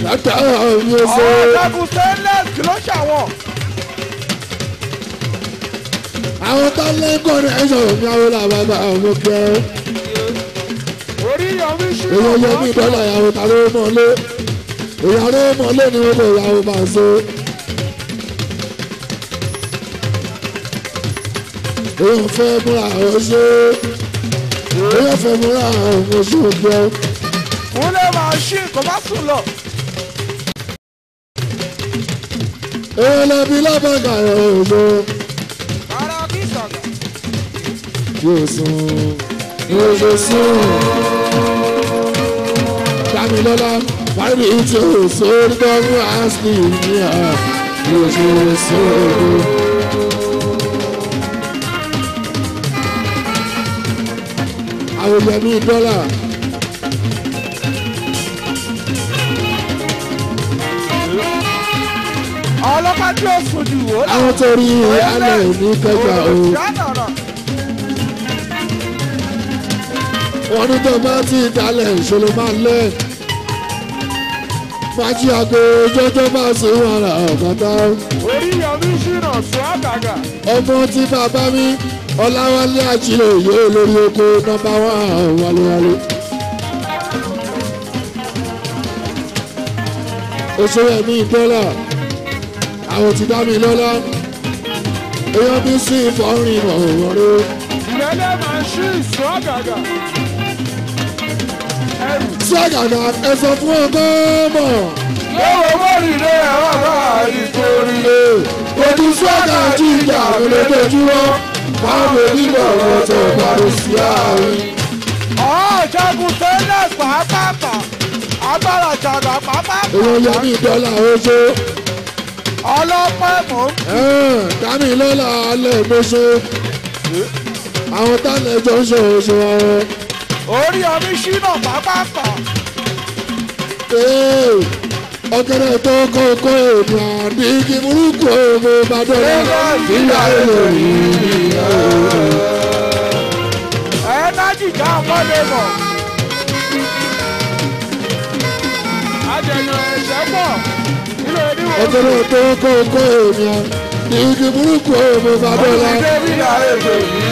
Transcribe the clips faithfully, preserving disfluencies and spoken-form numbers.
látà mi ò ṣe. ọ̀dàgùn stainless kí ló ṣàwọ̀. àwọn tó lé connection mi àwọn làbàbà ọmọ kẹ. orí yọmí ṣí èèyàn yọ mí dọ́là ìyàwó ta ló mọ̀ lé. èèyàn ló mọ̀ lé ni wọ́n kò ìyàwó bá ṣe. èèyàn fẹ́ múra àwọn ṣe. èèyàn fẹ́ múra àwọn ṣe òkè. kúnlẹ̀ máa ṣí kò má sùn lọ. èèyàn lọ bí lábàgà ẹ̀ ṣe. ara kí sọ̀gà. yóò sùn yóò ṣe sùn. Dámilọ́lá parí tí o sórí tọ́mú àṣì ní à yóò ṣe sùn. àwọn yẹmí dọ́là. ọlọ́pàá tí ó sùn jù wò. àwọn tó rí alẹ́ ní kẹgbà o. wọ́n ní tó bá ti dalẹ̀ ìṣòro máa lẹ̀. fàájì àgọ́ jọjọ́ bá sí wàrà ọ̀kọ̀tà. orí yọmí ṣìnà sọ àgàgà. ọmọ tí bàbá mi ọláwálé àjílẹ̀ yóò lórí oko nọ́mbà wán wálewálé. oṣù ẹ̀mí dọ́là àwọn ti dá mi lọ́lá èèyàn bí sí ìfọ̀rin ọ̀rọ̀. ìrẹ́lẹ̀ máa ṣí ìsọ àgàgà. Ṣàgàdà ẹ sọ fún ọgọ́ mọ̀. lọ́wọ́ mọ́rìnlé ẹ̀rọ bá ìtorí. ojú ṣàgà jíjà lójoojúmọ́ fáwọn onígbà wọn tó parí sí àárín. ọ̀ọ́dàgùn stainless pàápàá agbára jàgbá pàápàá. èèyàn yẹ ní dọ́là oṣù. ọlọ́pàá mọ̀. Dámilọ́lá alẹ́ mọ́ṣẹ́. àwọn táwọn ẹjọ́ ń ṣe oṣù wọn. orí ọmí ṣínà pàápàá. ọ̀gẹ̀dẹ̀ tó kókó èèyàn àdìgí burúkú ọmọ ìbàdàn ìyá èlò yìí. ẹ̀ẹ́dájì já ọmọdé mọ̀. àjẹyàn ẹ̀ṣẹ̀ pọ̀ nínú oníwọ̀n. ọ̀gẹ̀dẹ̀ tó kókó èèyàn àdìgí burúkú ọmọ ìbàdàn ìyá èlò yìí.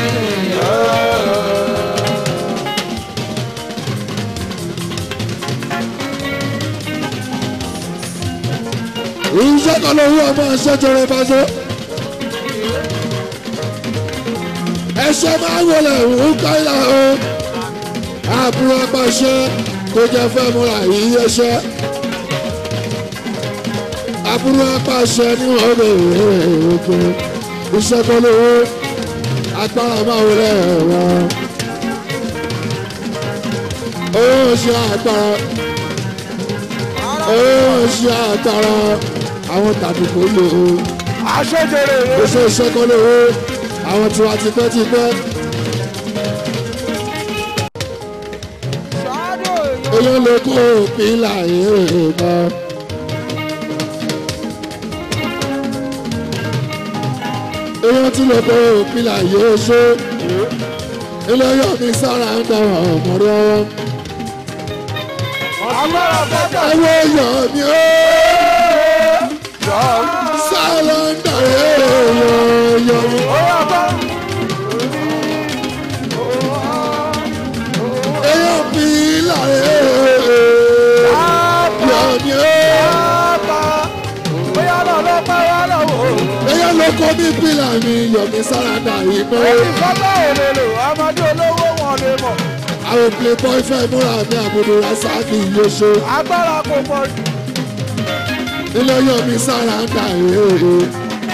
iṣẹ́ kan ló wú ọmọ ẹ̀ṣẹ́ jọrọ bá ṣe. ẹ̀ṣẹ́ máa ń wọlé ìwọ̀n káyà o. àbúrò apàṣẹ kò jẹ́ fẹ́ múra yìí ẹ̀ṣẹ́. àbúrò apàṣẹ ní wọ́n lè òkè. iṣẹ́ kan ló wú agbára máa wọlé wọn. ó ṣe agbára. ó ṣe agbára. àwọn tàbí kò lò ó. aṣèjèrè rẹ. ó ṣe iṣẹ́ kan lò ó. àwọn tí wàá ti pẹ́ ti pẹ́. èèyàn lè kó pílà èèyàn. èèyàn tí lè kó pílà yóò ṣe. ilé yóò ní sára ń dá ọmọdé wọn. agbára bàbá. ẹwọ́ èèyàn mi ó. Sálọ́ndà èèyàn yọ. èèyàn pílà èèyàn yọ mi ó. èèyàn ló kọ́ ní pílà mi yọ mi sálọ́ndà iná. èyí fọ́tò òlòlò ọmọdé olówó wọn lè mọ̀. àwọn playboy fẹ́ múra mi àbúrò rasaki yóò ṣe. agbára kò pọ̀ jù. ilé yọ mi sálọ́ndà èèyàn.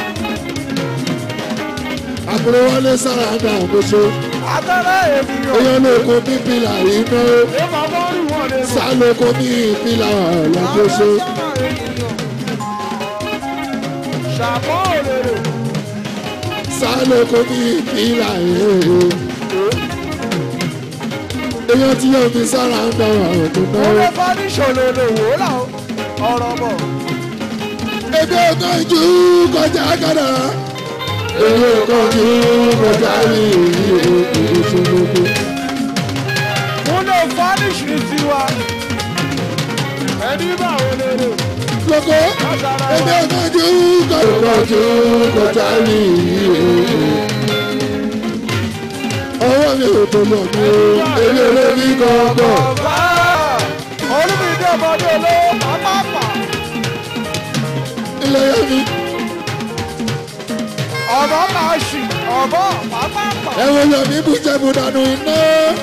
àbúrò wọlé sálọ́ndà àbúṣe. agbára ènìyàn. èèyàn ló kọ́ ní pílà iná. èèmọ̀ mọ́rí wọn lè mọ̀. sálọ kọ́ ní pílà lọ́gbọ́ṣe. ṣàmọ́ òlòlò. sálọ kọ́ ní pílà èèyàn. èèyàn tí yóò fi sára ń dọ̀rọ̀ ọ̀tún náà. ó lè bá ní ṣòlòlò wò ó là ọ̀rọ̀ bọ̀. èdè kan jù kọjá kàdà. èdè kan jù kọjá rí ìṣòro. mo lè fanish ní tiwa. ẹni bá wo lèrè. Lóko èmi ò kájú kájú kọjá mi. Ọwọ́ mi ò tó lọ mí o, èmi ò lè rí gbọ̀ngàn. Olúmídé ọmọdé olówó pápá. Ilé yẹn mi. Ọ̀bọ̀ máa ṣì ọ̀bọ̀ pápá. Ẹ̀wọ̀n Yomi bùjẹ́bù dànù iná.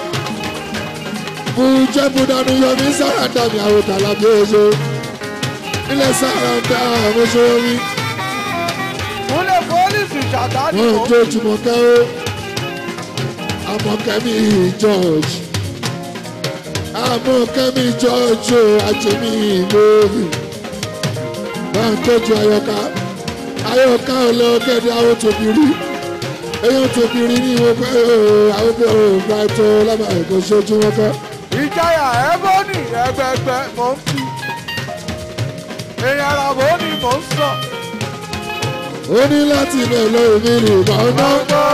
Bùjẹ́bù dànù Yomi sàràǹdà mi àwòtà lábẹ́ oṣù. Ilé sàràǹdà oṣù mi. Múlẹ̀ pólísì ṣàtàdì. Wọ́n ń jó Jùmọ̀kẹ́ o. Àmọ̀kẹ́mi George. Àmọ̀kẹ́mi George o. Àjẹmí lórí. Wọ́n ń tójú Ayọ̀ká. Ayọ̀ká ọlọ́gẹ̀dẹ̀ àwọn tòbí rí. Èyàn tóbi rí ní ìwọ pé àwọn pé o gba ètò lábàá ètò ṣojú wọn fẹ́. Ìjayà Ẹ́bọ́nì ẹgbẹgbẹ mò ń fi. Èèyàn àràbò ni mò ń sọ. Ó ní láti ilẹ̀ lọ èmi ní ìbọn náà.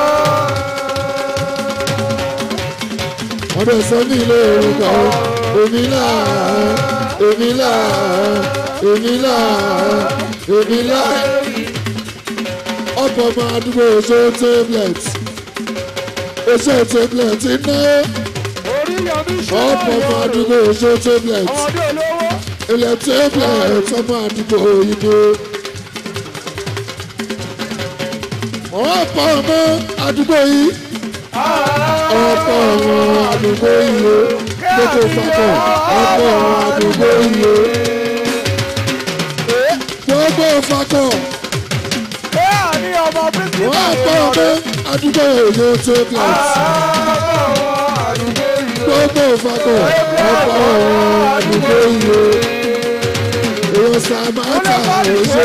Wọ́n bẹ̀ sọ ní ilé orúkọ èmi náà èmi náà èmi náà èmi náà. Ọ̀pọ̀ ọmọ àdúgbò oṣù tablet oṣù tablet iná. Ọ̀pọ̀ ọmọ àdúgbò oṣù tablet ilẹ̀ tablet ọmọ àdúgbò òyìnbó. Ọ̀pọ̀ ọmọ àdúgbò yìí ọ̀pọ̀ ọmọ àdúgbò yìí gbogbo fakọ̀ ọ̀pọ̀ ọmọ àdúgbò yìí gbogbo fakọ̀. Wọ́n pọ̀ pé àdúgbò èyí tó kíláàsì. Gbogbo ìfakọ̀ ọ̀pọ̀ àdúgbò yìí. Èyí Sàmátà òṣè.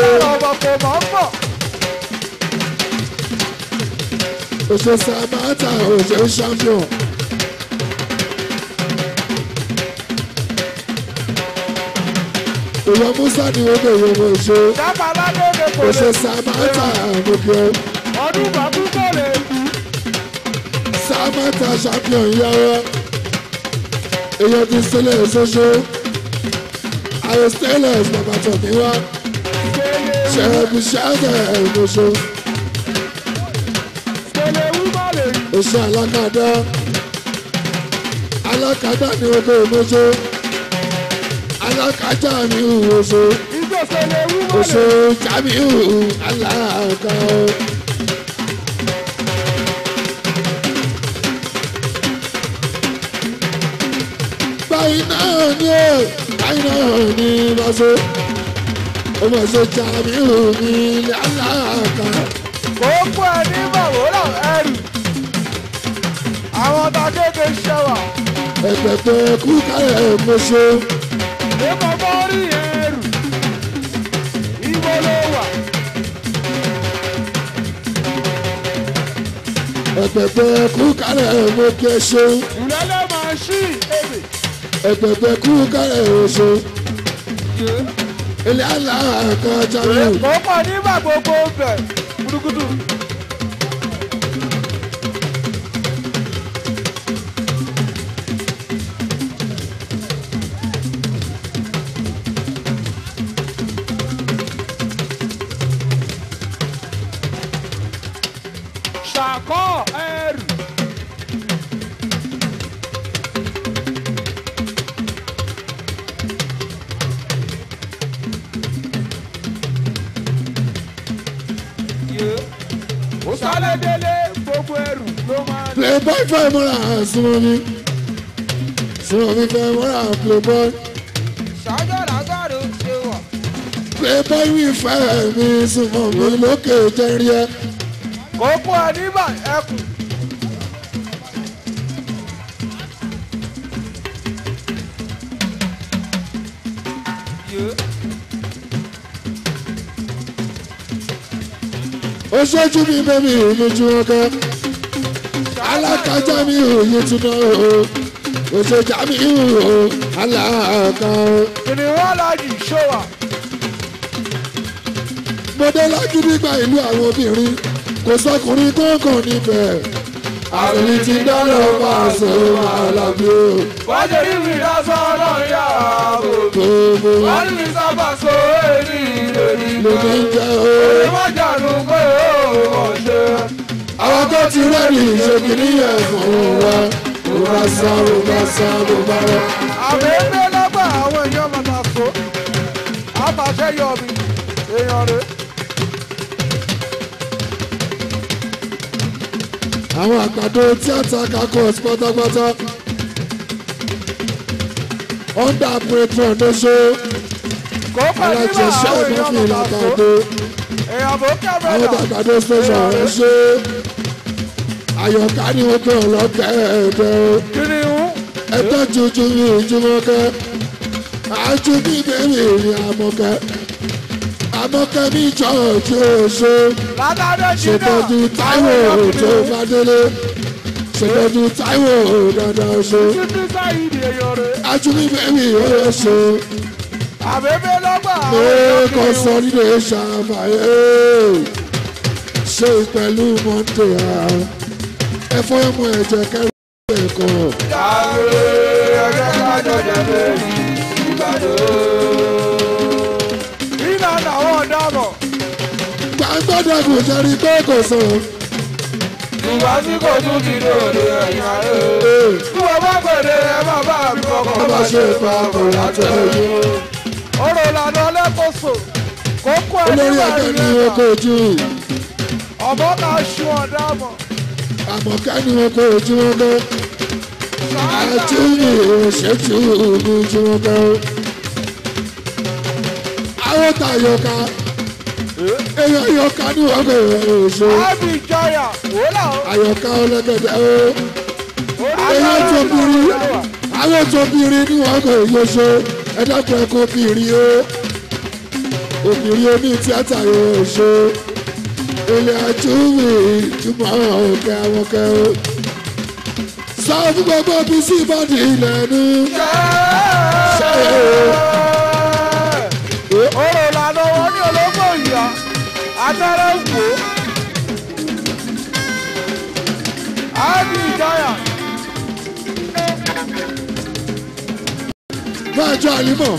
Òṣè Sàmátà òṣè champion. Èyí Musa ni wọ́n bẹ̀ yẹ̀ wọ́n ṣe. Òṣè Sàmátà àmúkẹ́. Ọdún bàbú kò lè kú. Sàmátà champion yára. Èyí ti sílẹ̀ ṣoṣo. Àwọn stainless bàbá tó ní wá. Ṣẹ̀rẹ̀bù ṣáàgẹ̀ ẹ̀mọ́ṣọ. Oṣù alákàdá. Alákàdá ni wọ́n bẹ̀ ẹ̀mọ́ṣọ. Alákàdá mi ò wọ́ṣọ. Oṣù Jamiu aláàkà. Báyìí náà ni ó, báyìí náà ni Bàṣọ. Ó mọ̀ ṣe Jamiu ní ilé aláàkà. Gbogbo ẹni bàwòrà ẹrù. Àwọn ọ̀tá kéèké ṣẹwà. Ẹ̀pẹ̀pẹ̀ kú kárẹ̀ mọ́ṣọ́. Èkó bọ́ rí ẹrù. Ibo ló wà. Ẹ̀pẹ̀pẹ̀ kú kárẹ̀ mọ́kẹ́ṣọ́. Ìrẹ́lẹ̀ máa ṣí èdè. Ẹ̀pẹ̀pẹ̀ kú kárẹ̀ oṣù. Ilé aláàkà Jamiu. Èkó pọ̀ nígbà gbogbo bẹ̀. Gudugudu. Ṣàkọ́ ẹrù. Ó sálẹ̀ délé gbogbo ẹrù ló máa ń. Playboy fẹ́ múra súnmọ́ mi. Súnmọ́ mi fẹ́ múra Playboy. Ṣáájọ́ làgbàdo ṣe wà. Playboy mi fẹ́ mi súnmọ́ mi lókè jẹ́rí ẹ. Kókó àdìbà ẹkùn. Ó ṣojú mi bẹ́mi ìlójú ọkọ. Alákàjá mi ò yé túná o. Ó ṣe Jamiu o. Aláàkà o. Kìnìún alájì ṣọ́wà. Mo dé lájú nígbà ìlú àwọn obìnrin. Kò sọkùnrin kọ̀ọ̀kan níbẹ̀. àbẹ̀lí ti dáná Paso Àlàbí o. wọ́n ṣe rí mi lásán ọlọ́run yà ààbò. gbogbo wọ́n rí mi sábà so èyí lèmi lómi ń jẹ́ o. èyí má jànú pé ó mọ̀ ṣe. àwọn tó ti rẹ́ẹ̀dì ìṣèkìní yẹn fún wa. mo bá sá mo bá sá mo bá rẹ. àbẹ̀ẹ́dẹ́ lágbà àwọn èèyàn máa ta so. àbàṣẹ yọ mi èèyàn rẹ̀. àwọn àgbàdo tíátà kakọ pátápátá under patron ló ṣe kó pẹ̀lú alájẹsẹ́ àwọn èèyàn ìmọ̀fìn máa ta so. làkàdé èèyàn bó àwọn kẹ́mẹ́rà. àgbàdo station rẹ̀ ṣe àyọ̀ká ni wọ́n pè ọ́ lọ́kẹ́ẹ̀dẹ́ kí ni ń. ẹgbẹ́ tuntun ní ìjùmọ̀kẹ́ àjù bí bèbí ní àmọ̀kẹ́ àmọ̀kẹ́ mi jọ ojú oṣù látàdé jìnnà. ṣètọ́jú Táíwò tó bá délé ṣètọ́jú Táíwò dandan oṣù títí sáyidì èèyàn rẹ̀. àjù bí bèbí oṣù àbẹ̀bẹ̀ lọ́gbà àwọn pé èèyàn kò kiri sọ ń. nílé ṣàfàyè ṣe pẹ̀lú mọ́tò ẹ̀fọ́ ẹ̀mọ ẹ̀jẹ̀ kẹrin ẹ̀kọ́. Jàre ẹgbẹ́ kájọ jẹ̀lé Ìbàdàn. Iná làwọn ọ̀dàmọ̀. gbàgbọ́dọ̀ kò jẹ́rí pé kò sọ. Ìgbà tí kò tún kí ní òde ẹ̀yìn ayé. Bí wọ́n bá pèdè ẹ má bá mi kọ́kọ́ wọ́n bá ṣe pa kò látẹ̀lé. Orò ìlànà ọlẹ́kọ̀ọ́sọ. Kókó ẹni olórí wà ẹgbẹ́ ní ni wọn kò ẹ̀ka. jù Ọ̀bọ náà ṣu ọ̀dàmọ̀. àmọ̀kẹ́ ni wọn kò jù wọn bẹ́ àtúnyì òṣèjú ní jù wọn bẹ́ àwọn tàyọ̀ká èèyàn yọ̀ká ni wọn kò ṣe Ábì ìjọyà wò láwọn. àyọ̀ká ọlẹ́gbẹ̀dẹ̀ o èèyàn tó biri àwọn tó biri ni wọn kò yọ ṣe ẹ̀dàpọ̀ ẹ̀kọ́ biri o obìnrin oní tíátà yóò ṣe ilé àtúwì ìtumọ̀ òkè àwọn kẹ́ o sọ fún gbogbo bí sí ìbàdí ilẹ̀ ní. Orò ìlànà wọn ní ológbò ìyá. Abẹ́rẹ́ wò. Ábì ìjọyà. máa jọ àlímọ̀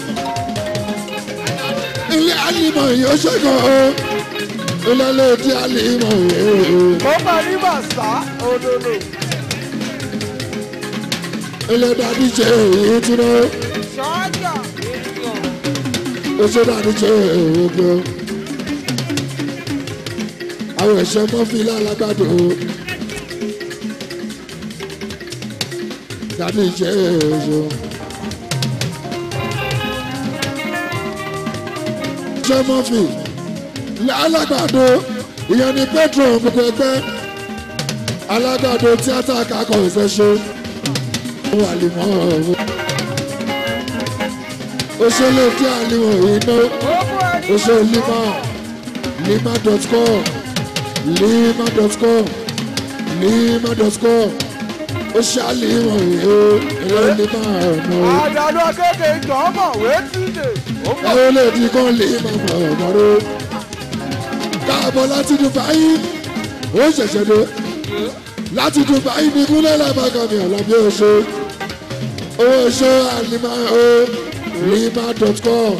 ilé àlímọ̀ yìí ó ṣẹ́gun o ilé lóòdì àlímọ̀ yìí o Mo bá ní bàṣà òdòdó. ilé dàdí ṣe èyí tí náà Ṣọ́jà. ó ṣe dàdí ṣe èyí gbọ́ àwọn ẹ̀ṣẹ̀ mọ́fìlà alágbàdo dàdí ṣe èyí. ṣe mọ́fì alágbàdo ìyẹn ni petro gbogbo ẹgbẹ́ alágbàdo tíátà kakọ̀ ìfẹsẹ̀ ó wà lè mọ́ ọ̀hún ó ṣe lè dí àlìmọ̀ iná ó ṣe lima lima dot com lima dot com lima dot com ó ṣe àlìmọ̀ ìhó ẹ̀rọ lima ọ̀nà Àdàlù akéde ìjọ́mọ̀ wétíde. ẹ̀rọ lè di kan lima ọ̀nà káàbọ̀ láti Dubai ó ṣẹ̀ṣẹ̀ dé láti Dubai ní kúnlẹ̀ lábàgàmì ọ̀làbí oṣù owó oṣù àlìmọ̀ ó lima dot com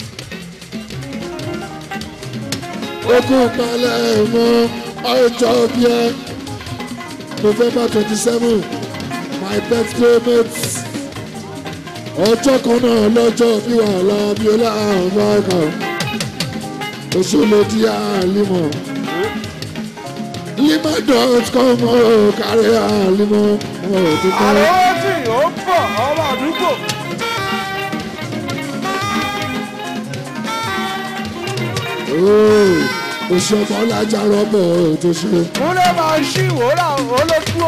okùn palẹ̀ mọ́ ọjọ́ bíẹ́ November twenty seven my birthday mate ọjọ́ kan náà lọ́jọ́ bí wàhálà bí ó láàrín báyìí oṣù lè di àlìmọ̀ lima dot com ó kárí àlìmọ̀ ọmọ òtítọ́. Àlọ́ tí ó ń bọ̀ ọmọ àdúgbò. oṣù ọmọ ọlájà rọ́bọ̀ tó ṣe Múlẹ̀ máa ń ṣí ìwòrà olóṣùó.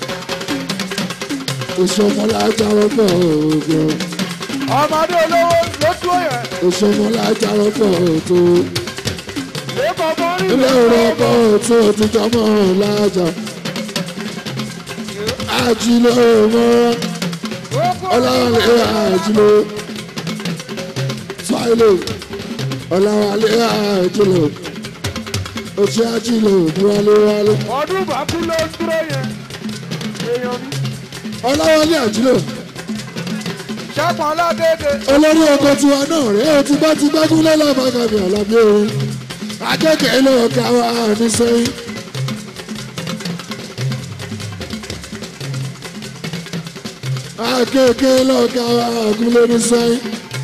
oṣù ọmọ ọlájà rọ́bọ̀ tó Ọmọdé olówó ló dúró yẹn. oṣù ọmọ ọlájà rọ́bọ̀ tó Lébọ̀ mọ́ rí ilé rọ́bọ̀ tó ti jọmọ́ ọlájà àjùlọ mọ́ ọláwálé àjùlọ fáìlì ọláwálé àjùlọ oṣù àjùlọ níwálé wálé ọdún bàkú ló dúró yẹn. èèyàn mi. ọláwálé àjílò ṣẹ́pọ̀n ládédé. olórí ọkọ tiwa náà rèé o ti bá ti gbágúnlé lábàgàmì ọ̀làbí orin akẹ́kẹ̀ẹ́ lọ́wọ́ ká wá ní sẹ́yìn. akẹ́kẹ̀ẹ́ lọ́wọ́ ká wá gúnlé ní sẹ́yìn.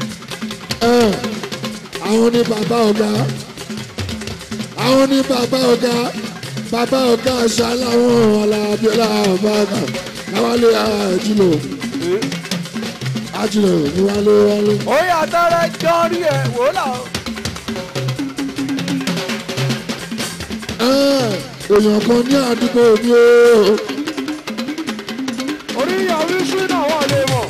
àwọn ní bàbá ọ̀gá àwọn ní bàbá ọ̀gá bàbá ọ̀gá àṣà làwọn alábíọ́lá ọ̀bàgà láwálé àjùlọ àjùlọ ní wálé wálé. ó yà tẹ́rẹ̀ jọ rí ẹ̀ wò ó là. èèyàn kan ní àdúgbò mi o. oríyàwó sí náà wọ́n lè mọ̀.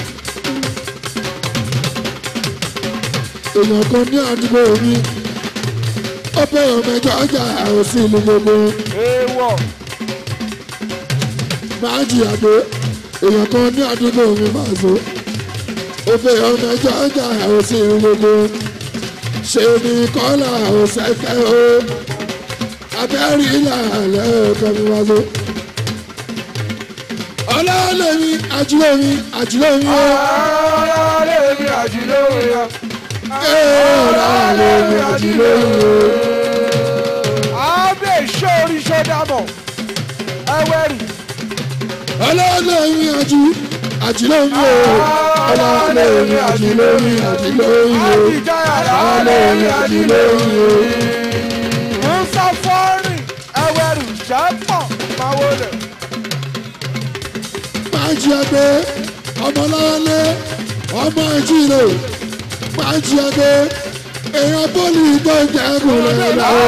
èèyàn kan ní àdúgbò mi ó bẹ̀rẹ̀ mẹ́jọ ọjà àròsí ìlú gbogbo. èèwọ̀. máa jìyà pé èèyàn kan ní àdúgbò mi máa so ó bẹ̀rẹ̀ mẹ́jọ ọjà àròsí ìlú gbogbo. ṣé ní kọ́lá òṣèfẹ́ o abẹ́rẹ́ ìlàlẹ́ ọkọ mi wá so. ọlọ́ọ̀lẹ́ mi àjùlọ mi àjùlọ mi o. ọlọ́ọ̀lẹ́ mi àjùlọ mi o. ọlọ́ọ̀lẹ́ mi àjùlọ mi o. àbẹ̀ ìṣòrí ṣọ́dàmọ̀ ẹwẹ́rì. ọlọ́ọ̀lẹ́ mi àjù àjùlọ mi o. ọlọ́ọ̀lẹ́ mi àjùlọ mi àjùlọ mi o. ọlọ́ọ̀lẹ́ mi àjùlọ mi o. musa fọ́ọ̀rì ẹwẹ́rì ṣẹ́pọ̀ máa wọlé. máa jí ẹgbẹ́ ọmọláwálé ọmọ ìjìnlẹ̀ máa jí ẹgbẹ́ èèyàn bọ́ọ̀lù tó ń jẹ́ kùnlẹ̀ lọ́wọ́.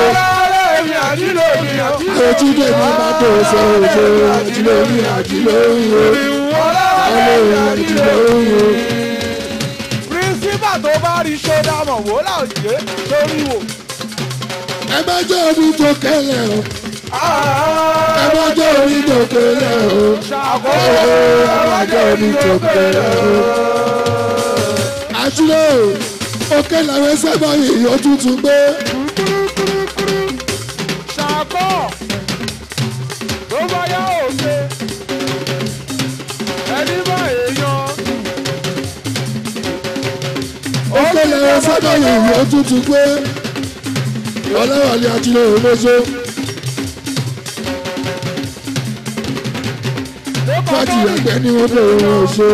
àròjídé mi máa tó ṣe òṣè àjílẹ̀ mi àjílẹ̀ òyìnbó ọlọ́run àjílẹ̀ òyìnbó. pírísípà tó bá rí ṣọ́dàmọ̀ wò láòjé lórí wò. ẹ má jẹ́ omi tó kẹ́lẹ̀ o. ẹ má jẹ́ omi tó kẹ́lẹ̀ o. ẹ má jẹ́ omi tó kẹ́lẹ̀ o. àjílẹ̀ òkè làwọn sábà yìí ó tuntun gbé. ṣàkọ́ tó bá yá òṣè ẹni bá èèyàn. òkè làwọn sábà yìí ó tuntun gbé. ọlọ́wàlẹ̀ àjílẹ̀ òmóso. fájì àgbẹ̀ ni wọ́n bẹ̀rẹ̀ wọn ṣe.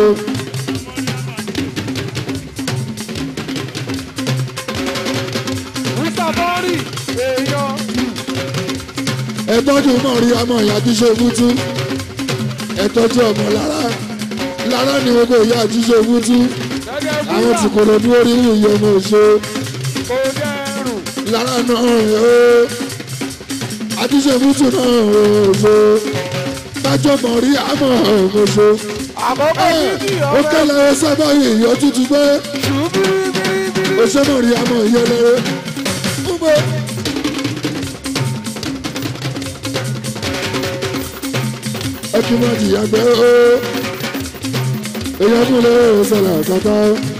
Mùsàfárì èèyàn. ẹ̀tọ́jú mọ̀ rí ọmọ ìyá tí ṣe fútú. ẹ̀tọ́jú ọmọ lára lára ni wọ́n kò yá tí ṣe fútú. àwọn tí kò lọ dúró rí ìyẹn ọmọ òṣè. kò dẹrù. lára náà ó àti ṣe fútú náà òṣè. bájọ́ mọ̀ rí àmọ́ òṣè. àkọ́kọ́ bíbí ó kẹ́lẹ́ ẹ sábà yìí ó tútù gbé. òṣè mọ̀ rí àmọ́ ìyẹlẹ́rẹ́. ẹkún máa jìyà gbẹ ó èyàn kún lè ṣẹlẹ̀ kàkà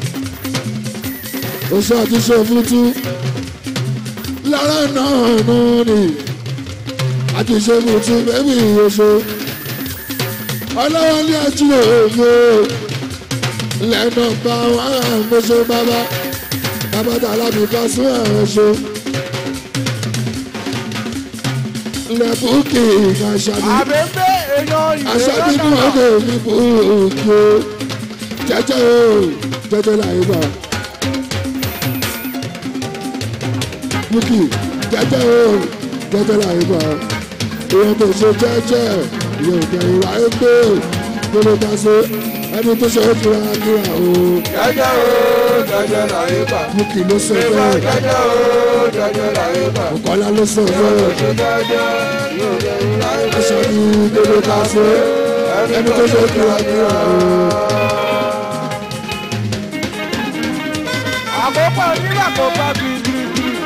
oṣù àti ṣòfútú lára náà nù ní àti ṣòfútú bẹ́ẹ̀ni oṣù ọlọ́wọ́ ní àjùlọ ògbó lẹ́nu bá wọn àmọ́ṣe bàbá bàbá tààlà mi ká sún àránṣe lẹ́bùkì ìgbàṣàbí. àbẹ̀bẹ̀ èèyàn ìwé aṣáájú ní lọ́dọ̀. ọdẹ mi bò ó jẹjẹ o jẹjẹ láyé bá bùkì jẹjẹ o jẹjẹ láyé bá èèyàn tó ṣe jẹjẹ ìyẹn òkè ìwà ẹgbẹ gbọdọ bá ṣe ẹni tó ṣe é fura kíra o. jẹjẹ o jẹjẹ láyé bá. bùkì ló sọ ìwà bẹ́ẹ̀ jẹjẹ o jẹjẹ láyé bá. Bùkọ́lá ló sọ bẹ́ẹ̀ ṣe jẹjẹ yóò jẹ láyé bá. aṣáájú gbọdọ bá ṣe ẹni tó ṣe é fura kíra o. àkókò nígbà tó bá bíbí.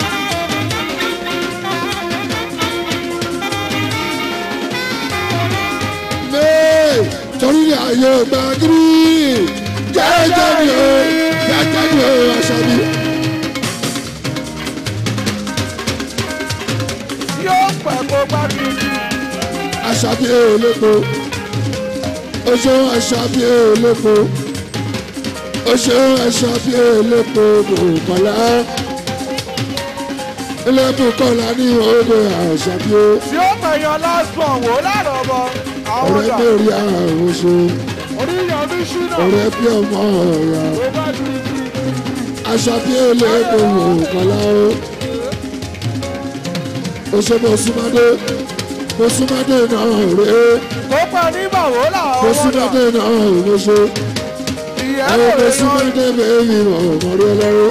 torí ayé ọgbà gírí jẹ́jẹ́ mi o jẹ́jẹ́ mi o aṣọ mi. yóò pẹ̀ kó bá bíbí. aṣọ mi ò lépo ó ṣe Àṣàbí elépo ó ṣe Àṣàbí elépo Bùkọ́lá elépo kọ́lá ní odò Àṣàbí o. tí ó mẹ̀yàn lásán wò lára ọmọ àwọn ọ̀rẹ́ ọ̀dà mẹ́rin àrùn ṣe oníyàn ní ṣúná ọ̀rẹ́ bí ọmọ ọ̀yà tó bá ti di Àṣàbí elépo Bùkọ́lá o. ó ṣe Mọ̀súmádé Mọ̀súmádé náà rèé tó pa ní bàwó làwọn ọ̀dà Mọ̀súmádé náà rèé ṣe. ìyẹn Àwọn lè yan Mọ̀súmádé bèbí ọmọdé ọlọ́rọ̀.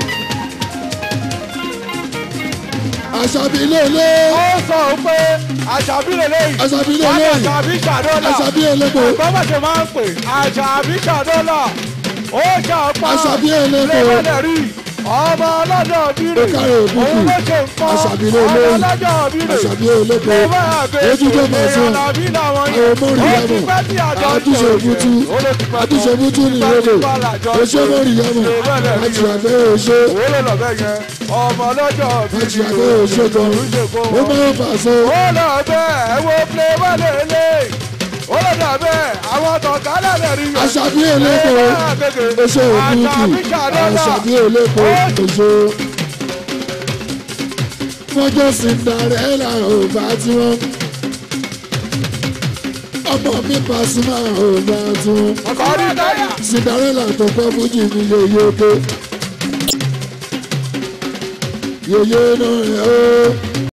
Àṣàbí lélẹ̀. ó sọ pé Àṣàbí lélẹ́yìn Àṣàbí lélẹ̀. Àṣàbí ṣàdọ́là Àṣàbí elépo. ẹ̀gbọ́n bá ṣe máa ń pè Àṣàbí ṣàdọ́là ó ṣàpá Àṣàbí elépo. lẹ́gbẹ̀lẹ̀ rí ọmọ ọlọ́jọ́ bírè Ó kárí òkúkú. òun ló ṣe nǹkan Àṣàbí ọmọ lélẹ̀. ọlọ́jọ́ bírè Àṣàbí elépo. ló bá àgbẹ̀ Ojú tó bá sọ. èèyàn làbí làwọn Àwọn yẹn mọ́rì ó yàmọ̀. ti pẹ́ tí àjọ Àtúnṣe òbútú. Àtúnṣe òbútú ní ìrẹ́lẹ̀. Oṣé mọ́rì yàmọ̀. Àti àgbẹ̀ oṣé. òun ló lọ bẹ́ẹ̀ yẹn ọmọ ọlọ́jọ́ Àti àgbẹ̀ oṣé gan. Ó máa ń pàṣẹ. ó lọ bẹ́ẹ̀ ẹ wo play wọlé lé ó lọ dà bẹ́ẹ̀ àwọn tọ̀kálẹ̀ lè rí yẹn. Àṣàbí elépo. Oṣé òbútú. Àṣàbí elépo. Oṣé. Mọ́jọ́ Cinderella ò bá tí wọ́n. Ọmọ mi Pasuma ò bá tí wọ́n. ọkọ̀ ní táyà. Cinderella tó kọ́ fújì mi yeye oko. Yeye náà rẹ̀ ó.